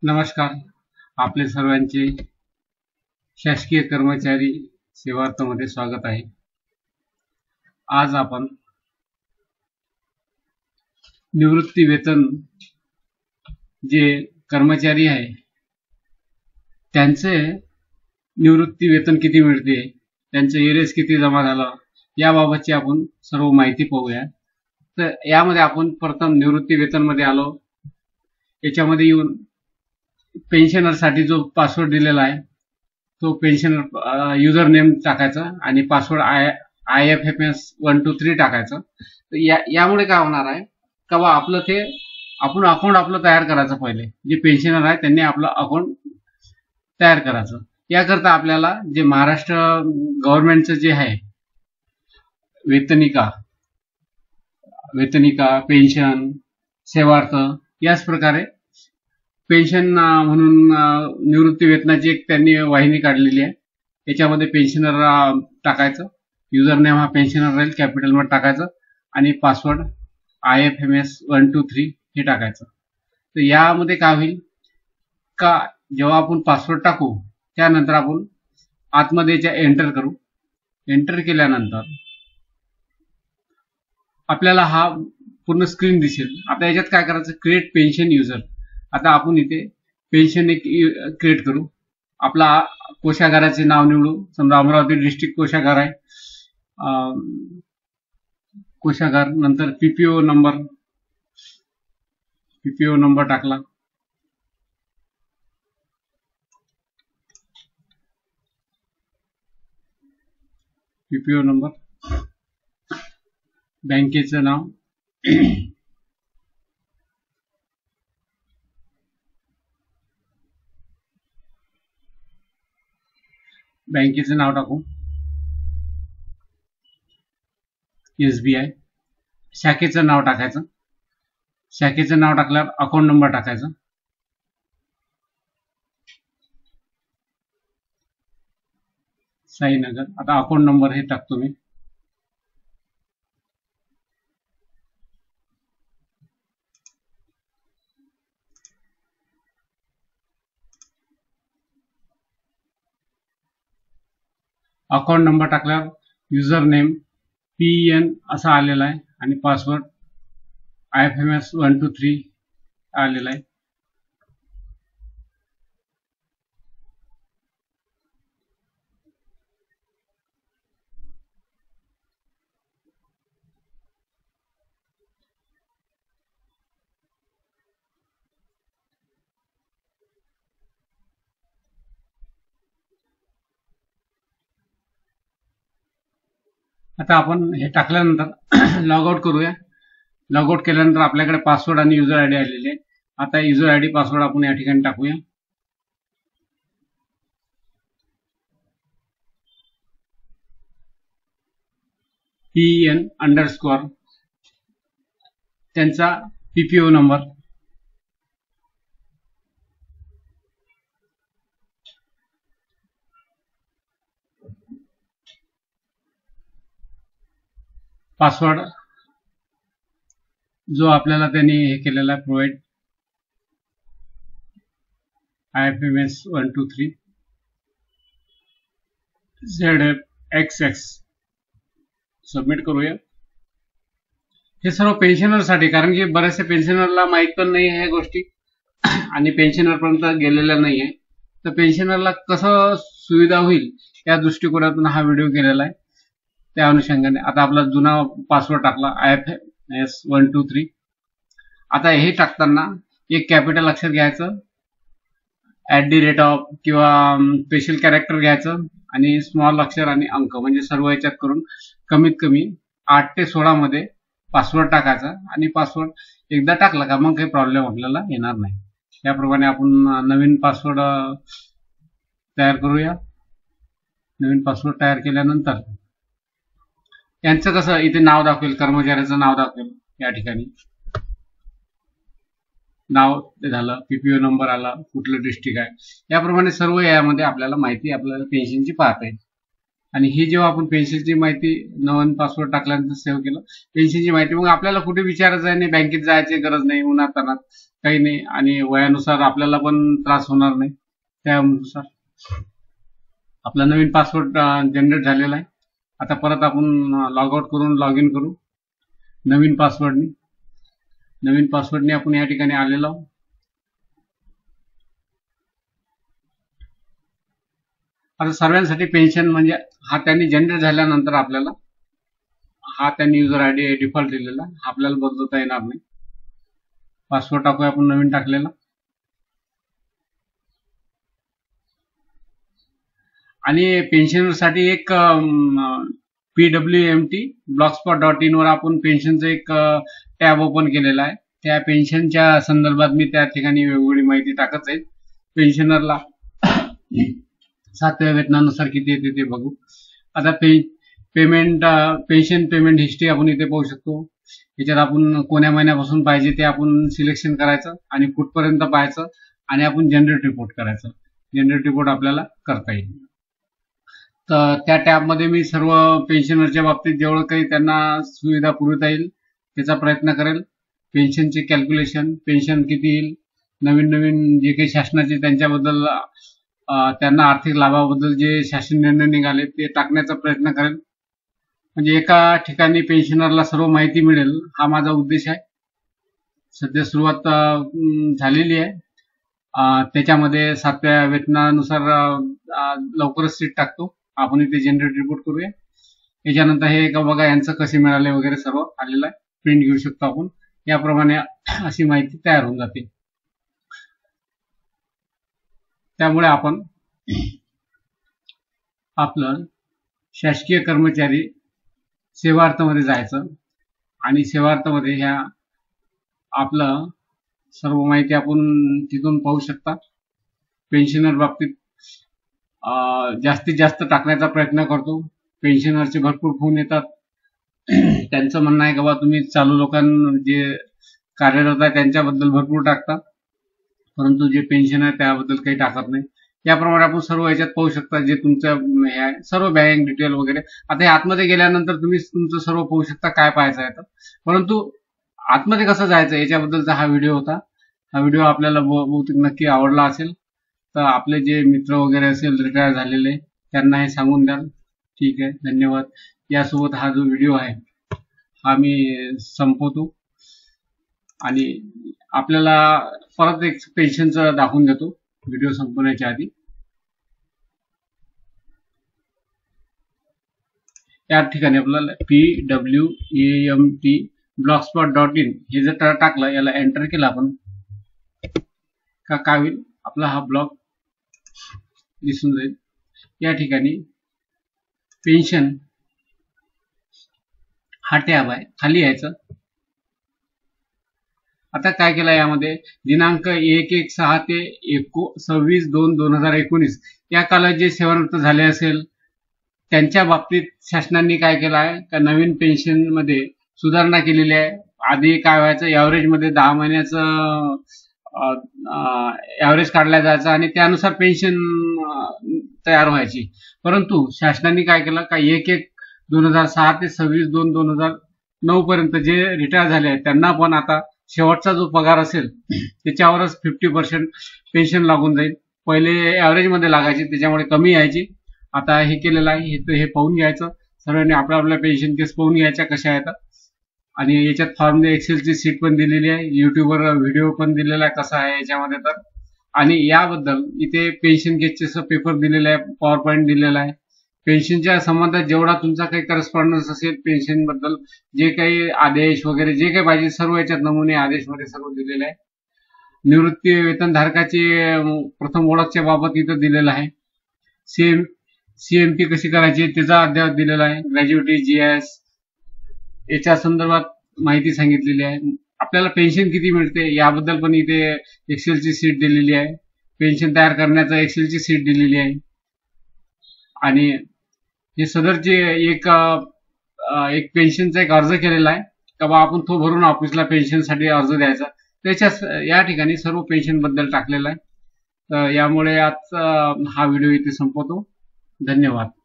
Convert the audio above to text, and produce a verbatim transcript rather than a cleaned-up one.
नमस्कार. आपले सर्वांचे शासकीय कर्मचारी सेवार्थमध्ये स्वागत आहे. आज आपण निवृत्ती वेतन जे कर्मचारी आहे त्यांचे निवृत्ती वेतन किती मिळते, त्यांचं एरेस किती जमा झालं याबाबतची आपण सर्व माहिती पाहूया. तर यामध्ये आपण प्रथम निवृत्ती वेतन मध्ये आलो. याच्यामध्ये येऊन पेन्शनर साठी जो पासवर्ड दिलेला आहे तो पेन्शनर युजर नेम टाकायचा आणि password I I F M S one two three टाकायचं. तर या यामुळे काय होणार आहे का बा आपलं ते आपण अकाउंट आपलं तयार करायचं. पहिले जे पेन्शनर आहे त्यांनी आपलं अकाउंट तयार करायचं. याकरता आपल्याला जे महाराष्ट्र गव्हर्नमेंटचं जे आहे वेतनिका वेतनिका पेन्शन सेवार्थ याच प्रकारे पेन्शन म्हणून निवृत्ती वेतनाची एक त्यांनी वाहिनी काढलेली आहे. याच्यामध्ये पेन्शनर टाकायचं, युजर नेम हा पेन्शनर राहील कॅपिटलमध्ये टाकायचं आणि password I F M S one two three हे टाकायचं. तर यामध्ये काय होईल का जेव्हा आपण पासवर्ड टाकू त्यानंतर आपण आतमध्ये एंटर करू. एंटर केल्यानंतर आपल्याला हा पूर्ण स्क्रीन दिसेल. आता याच्यात काय करायचं, क्रिएट पेन्शन युजर. आता आपण इथे पेन्शन एक क्रिएट करू. आपला कोषागाराचे नाव निवडू. समजा अमरावती डिस्ट्रिक्ट कोषागार आहे. कोषागार नंतर पीपीओ नंबर पीपीओ नंबर टाकला. पीपीओ नंबर, बँकेचं नाव, बँकेचं नाव टाकू एसबीआय. शाखेचं नाव टाकायचं. शाखेचं नाव टाकल्यावर अकाउंट नंबर टाकायचा. साईनगर. आता अकाउंट नंबर हे टाकतो मी. अकाउंट नंबर टाकल्यावर युजर नेम पी एन असा आलेला आहे आणि password I F M S one two three आलेला आहे. आता आपण हे टाकल्यानंतर लॉग आउट करूया. लॉग आउट केल्यानंतर आपल्याकडे पासवर्ड आणि युजर आयडी आलेले आहे. आता युजर आयडी पासवर्ड आपण या ठिकाणी टाकूया. पी एन अंडरस्कोर, त्यांचा पीपीओ नंबर, पासवर्ड जो आपल्याला त्यांनी हे केलेला आहे provide I F M S one two three Z F X X. Submit करूया. हे सर्व पेन्शनर साठी, कारण की बऱ्याचशा पेन्शनरला माहित पण नाही ह्या गोष्टी आणि पेन्शनर पर्यंत गेलेल्या नाही आहे. तर पेन्शनरला कसं सुविधा होईल या दृष्टिकोनातून हा व्हिडिओ केलेला आहे. त्या अनुषंगाने आता आपला जुना पासवर्ड टाकला I F S one two three. आता हे टाकताना एक कॅपिटल अक्षर घ्यायचं, ऍट दी रेट ऑफ किंवा स्पेशल कॅरेक्टर घ्यायचं आणि स्मॉल अक्षर आणि अंक म्हणजे सर्व याच्यात करून कमीत कमी आठ ते सोळा मध्ये पासवर्ड टाकायचा. आणि पासवर्ड एकदा टाकला का मग काही प्रॉब्लेम आपल्याला येणार नाही. याप्रमाणे आपण नवीन पासवर्ड तयार करूया. नवीन पासवर्ड तयार केल्यानंतर यांचं कसं इथे नाव दाखवेल, कर्मचाऱ्याचं नाव दाखवेल. या ठिकाणी नाव झालं, पीपीओ नंबर आला, कुठलं डिस्ट्रिक्ट आहे, याप्रमाणे सर्व यामध्ये आपल्याला माहिती आपल्याला पेन्शनची पाहता येईल. आणि ही जेव्हा आपण पेन्शनची माहिती नवीन पासवर्ड टाकल्यानंतर सेव्ह केलं पेन्शनची माहिती, मग आपल्याला कुठे विचारायचं नाही, बँकेत जायची गरज नाही, उन्हात तानात काही नाही, आणि वयानुसार आपल्याला पण त्रास होणार नाही. त्यानुसार आपला नवीन पासवर्ड जनरेट झालेला आहे. आता परत आपण लॉग आउट करून लॉग इन करू नवीन पासवर्डनी. नवीन पासवर्डने आपण या ठिकाणी आलेलो आहोत. आता सर्वांसाठी पेन्शन म्हणजे हा त्यांनी जनरेट झाल्यानंतर आपल्याला हा त्यांनी युजर आय डी डिफॉल्ट दिलेला, आपल्याला बदलता येणार नाही. पासवर्ड टाकूया आपण नवीन टाकलेला. आणि पेन्शनरसाठी एक P W M T blogspot dot in वर आपण पेन्शनचं एक टॅब ओपन केलेला आहे. त्या पेन्शनच्या संदर्भात मी त्या ठिकाणी वेगवेगळी माहिती टाकत आहे. पेन्शनरला सातव्या वेतनानुसार किती येते ते बघू. आता pay payment pension payment history आपण इथे पाहू शकतो. याच्यात आपण कोण्या महिन्यापासून पाहिजे ते आपण सिलेक्शन करायचं आणि कुठपर्यंत पाहायचं आणि आपण जनरेट रिपोर्ट करायचं. जनरेट रिपोर्ट आपल्याला करता येईल. तर त्या टॅबमध्ये मी सर्व पेन्शनरच्या बाबतीत जेवढं काही त्यांना सुविधा पुरवता येईल त्याचा प्रयत्न करेल. पेन्शनचे कॅल्क्युलेशन, पेन्शन किती येईल, नवीन नवीन जे काही शासनाचे त्यांच्याबद्दल त्यांना आर्थिक लाभाबद्दल जे शासन निर्णय निघाले ते टाकण्याचा प्रयत्न करेल. म्हणजे एका ठिकाणी पेन्शनरला सर्व माहिती मिळेल हा माझा उद्देश आहे. सध्या सुरुवात झालेली आहे. त्याच्यामध्ये सातव्या वेतनानुसार लवकरच सीट टाकतो. आपण इथे जनरेट रिपोर्ट करूया. याच्यानंतर हे का बघा यांचं कसे मिळाले वगैरे सर्व आलेलं आहे. प्रिंट घेऊ शकतो आपण. याप्रमाणे अशी माहिती तयार होऊन जाते. त्यामुळे आपण आपलं शासकीय कर्मचारी सेवार्थमध्ये जायचं आणि सेवार्थमध्ये ह्या आपलं सर्व माहिती आपण तिथून पाहू शकता. पेन्शनर बाबतीत जास्तीत जास्त टाकण्याचा प्रयत्न करतो. पेन्शनरचे भरपूर फोन येतात. त्यांचं म्हणणं आहे की बा तुम्ही चालू लोकांना जे कार्यरत आहे त्यांच्याबद्दल भरपूर टाकता, परंतु जे पेन्शन आहे त्याबद्दल काही टाकत नाही. याप्रमाणे आपण सर्व याच्यात पाहू शकता जे तुमचं हे आहे सर्व बँक डिटेल वगैरे. आता हे आतमध्ये गेल्यानंतर तुम्ही तुमचं सर्व पाहू शकता काय पाहायचं आहे तर. परंतु आतमध्ये कसं जायचं याच्याबद्दलचा हा व्हिडिओ होता. हा व्हिडिओ आपल्याला बहुतेक नक्की आवडला असेल. तर आपले जे मित्र वगैरे असेल रिटायर झालेले त्यांना हे सांगून द्याल. ठीक आहे, धन्यवाद. यासोबत हा जो व्हिडिओ आहे हा मी संपवतो आणि आपल्याला परत एक पेन्शनचं दाखवून देतो व्हिडिओ संपवण्याच्या आधी. या ठिकाणी आपल्याला P W M T blogspot dot in हे जर टाकलं, याला एंटर केलं आपण का काय होईल आपला हा ब्लॉग दिसून जाईल. या ठिकाणी पेन्शन हा टॅब आहे, खाली यायचं. आता काय केलं यामध्ये दिनांक एक एक सहा ते एको सव्वीस दोन दोन हजार एकोणीस या काळात जे सेवानिवृत्त झाले असेल त्यांच्या बाबतीत शासनाने काय केलं आहे का नवीन पेन्शन मध्ये सुधारणा केलेली आहे. आधी काय व्हायचं ॲव्हरेज मध्ये दहा महिन्याचं ॲव्हरेज काढला जायचं आणि त्यानुसार पेन्शन तयार व्हायची. परंतु शासनाने काय केलं का एक एक दोन हजार सहा ते सव्वीस दोन दोन हजार नऊ पर्यंत जे रिटायर झाले आहेत त्यांना पण आता शेवटचा जो पगार असेल त्याच्यावरच फिफ्टी पर्सेंट पेन्शन लागून जाईल. पहिले ॲव्हरेज मध्ये लागायची त्याच्यामुळे कमी यायची. आता हे केलेलं आहे हे हे पाहून घ्यायचं. सर्वांनी आपल्या आपल्या पेन्शन केस पाहून घ्यायच्या कशा आहेत. आणि याच्यात फॉर्म एक्सेलची सीट पण दिलेली आहे. युट्यूबवर व्हिडिओ पण दिलेला आहे कसा आहे याच्यामध्ये तर. आणि याबद्दल इथे पेन्शन केसचे पेपर दिलेला आहे, पॉवर पॉईंट दिलेला आहे. पेन्शनच्या संबंधात जेवढा तुमचा काही करस्पॉन्डन्स असेल पेन्शन बद्दल जे काही आदेश वगैरे जे काही पाहिजे सर्व याच्यात नमुने आदेश मध्ये सर्व दिलेले आहे. निवृत्ती वेतनधारकाची प्रथम ओळखच्या बाबत इथं दिलेलं आहे. सीएम सीएमपी कशी करायची त्याचा अध्याय दिलेला आहे. ग्रॅज्युएटी जीएस याच्या संदर्भात माहिती सांगितलेली आहे. आपल्याला पेन्शन किती मिळते याबद्दल पण इथे एक्सेलची सीट दिलेली आहे. पेन्शन तयार करण्याचा एक्सेलची सीट दिलेली आहे. आणि हे सदरचे एक एक पेन्शनचा एक अर्ज केलेला आहे का बा आपण तो भरून ऑफिसला पेन्शनसाठी अर्ज द्यायचा. त्याच्या या ठिकाणी सर्व पेन्शन बद्दल टाकलेला आहे. यामुळे आज हा व्हिडिओ इथे संपवतो. धन्यवाद.